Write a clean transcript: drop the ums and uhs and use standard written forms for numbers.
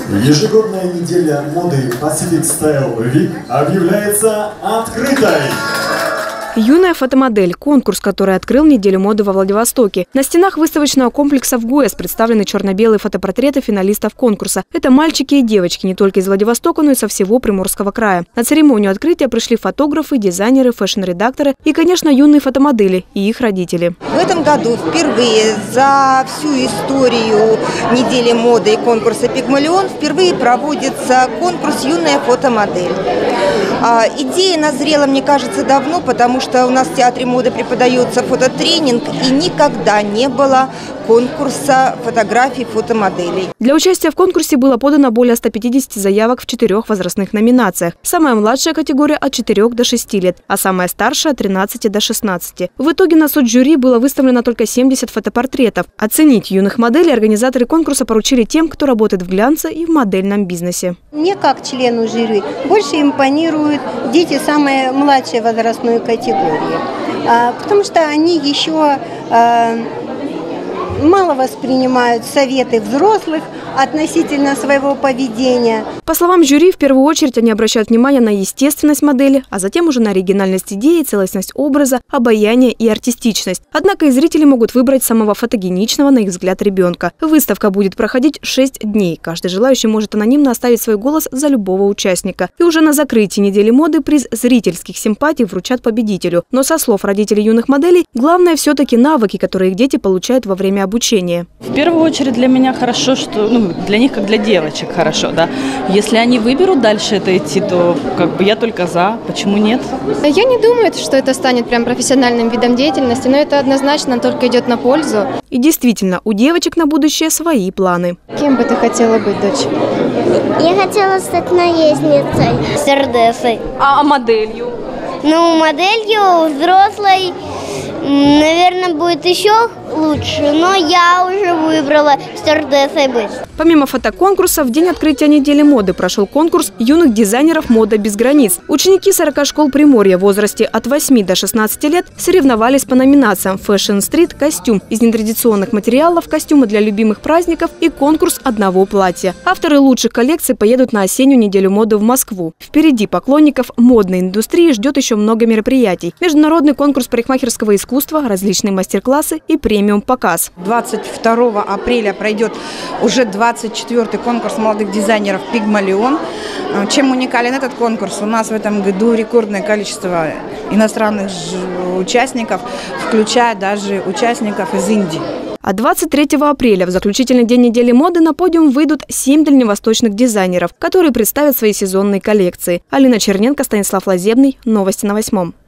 Ежегодная неделя моды Pacific Style Week объявляется открытой. Юная фотомодель – конкурс, который открыл неделю моды во Владивостоке. На стенах выставочного комплекса в ГУЭС представлены черно-белые фотопортреты финалистов конкурса. Это мальчики и девочки не только из Владивостока, но и со всего Приморского края. На церемонию открытия пришли фотографы, дизайнеры, фэшн-редакторы и, конечно, юные фотомодели и их родители. В этом году впервые за всю историю недели моды и конкурса «Пигмалион» впервые проводится конкурс «Юная фотомодель». Идея назрела, мне кажется, давно, потому что у нас в Театре моды преподается фототренинг, и никогда не было конкурса фотографий фотомоделей. Для участия в конкурсе было подано более 150 заявок в 4 возрастных номинациях. Самая младшая категория от 4 до 6 лет, а самая старшая от 13 до 16. В итоге на суд жюри было выставлено только 70 фотопортретов. Оценить юных моделей организаторы конкурса поручили тем, кто работает в глянце и в модельном бизнесе. Мне, как члену жюри, больше импонируют дети самой младшей возрастной категории, потому что они еще мало воспринимают советы взрослых относительно своего поведения. По словам жюри, в первую очередь они обращают внимание на естественность модели, а затем уже на оригинальность идеи, целостность образа, обаяние и артистичность. Однако и зрители могут выбрать самого фотогеничного, на их взгляд, ребенка. Выставка будет проходить 6 дней. Каждый желающий может анонимно оставить свой голос за любого участника. И уже на закрытии недели моды приз зрительских симпатий вручат победителю. Но со слов родителей юных моделей, главное все-таки навыки, которые их дети получают во время обучения. В первую очередь для меня хорошо, что для них, как для девочек, хорошо, да. Если они выберут дальше это идти, то я только за. Почему нет? Я не думаю, что это станет прям профессиональным видом деятельности, но это однозначно только идет на пользу. И действительно, у девочек на будущее свои планы. Кем бы ты хотела быть, дочь? Я хотела стать наездницей, стюардессой. А моделью? Моделью взрослой, наверное, будет еще лучше, но я уже выбрала стюардессой быть. Помимо фотоконкурса, в день открытия недели моды прошел конкурс юных дизайнеров «Мода без границ». Ученики 40 школ Приморья в возрасте от 8 до 16 лет соревновались по номинациям «Фэшн-стрит», «Костюм» из нетрадиционных материалов, костюмы для любимых праздников и конкурс одного платья. Авторы лучших коллекций поедут на осеннюю неделю моды в Москву. Впереди поклонников модной индустрии ждет еще много мероприятий. Международный конкурс парикмахерского искусства, различные мастер-классы и премиум-показ. 22 апреля пройдет уже 24-й конкурс молодых дизайнеров «Пигмалион». Чем уникален этот конкурс? У нас в этом году рекордное количество иностранных участников, включая даже участников из Индии. А 23 апреля в заключительный день недели моды на подиум выйдут 7 дальневосточных дизайнеров, которые представят свои сезонные коллекции. Алина Черненко, Станислав Лазебный. Новости на 8.